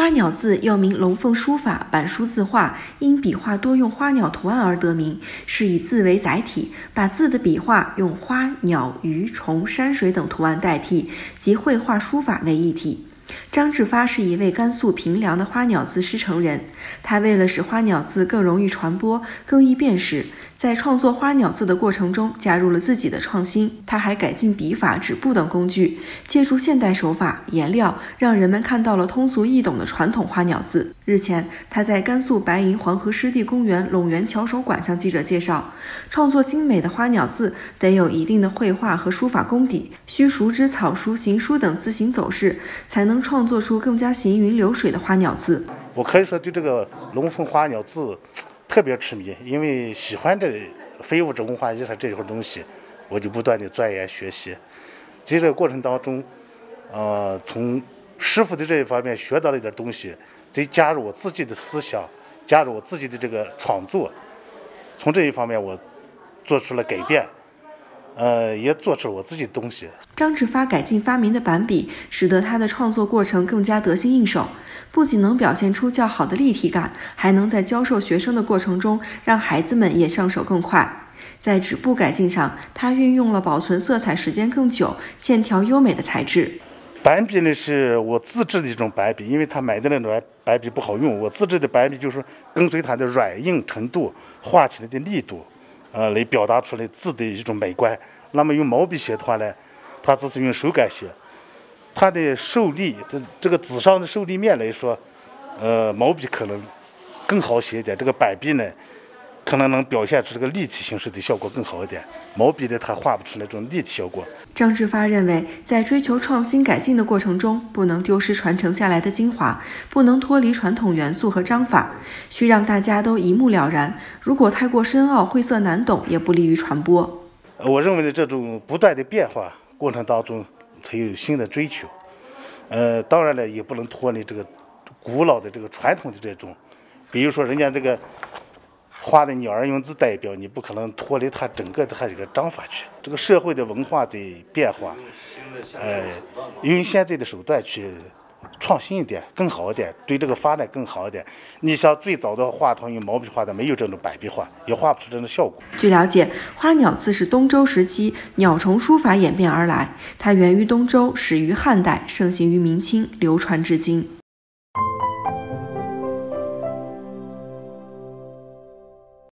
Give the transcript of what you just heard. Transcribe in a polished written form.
花鸟字又名龙凤书法、板书字画，因笔画多用花鸟图案而得名，是以字为载体，把字的笔画用花、鸟、鱼、虫、山水等图案代替，即绘画书法为一体。张志发是一位甘肃平凉的花鸟字师承人，他为了使花鸟字更容易传播、更易辨识，在创作花鸟字的过程中加入了自己的创新。他还改进笔法、纸布等工具，借助现代手法、颜料，让人们看到了通俗易懂的传统花鸟字。日前，他在甘肃白银黄河湿地公园陇源巧手馆向记者介绍，创作精美的花鸟字得有一定的绘画和书法功底，需熟知草书、行书等字形走势，才能创作出更加行云流水的花鸟字。 我可以说对这个龙凤花鸟字特别痴迷，因为喜欢这非物质文化遗产这块东西，我就不断的钻研学习。在这个过程当中，从师傅的这一方面学到了一点东西，再加入我自己的思想，加入我自己的这个创作，从这一方面我做出了改变。也做出了我自己的东西。 张志发改进发明的板笔，使得他的创作过程更加得心应手，不仅能表现出较好的立体感，还能在教授学生的过程中让孩子们也上手更快。在纸布改进上，他运用了保存色彩时间更久、线条优美的材质。 板笔呢是我自制的一种板笔，因为他买的那种板笔不好用，我自制的板笔就是跟随它的软硬程度、画起来的力度。来表达出来字的一种美观。那么用毛笔写的话呢，它只是用手感写，它的受力，这个纸上的受力面来说，毛笔可能更好写一点，这个板笔呢，可能表现出这个立体形式的效果更好一点。毛笔呢，它画不出来这种立体效果。 张志发认为，在追求创新改进的过程中，不能丢失传承下来的精华，不能脱离传统元素和章法，需让大家都一目了然。如果太过深奥、晦涩难懂，也不利于传播。 我认为呢，这种不断的变化过程当中，才有新的追求。当然了，也不能脱离这个古老的这个传统的这种，比如说人家这个画的鸟儿用字代表，你不可能脱离它整个的它这个章法去。这个社会的文化在变化，用现在的手段去创新一点，更好一点，对这个发展更好一点。你像最早的画堂用毛笔画的，没有这种板笔画，也画不出这种效果。 据了解，花鸟字是东周时期鸟虫书法演变而来，它源于东周，始于汉代，盛行于明清，流传至今。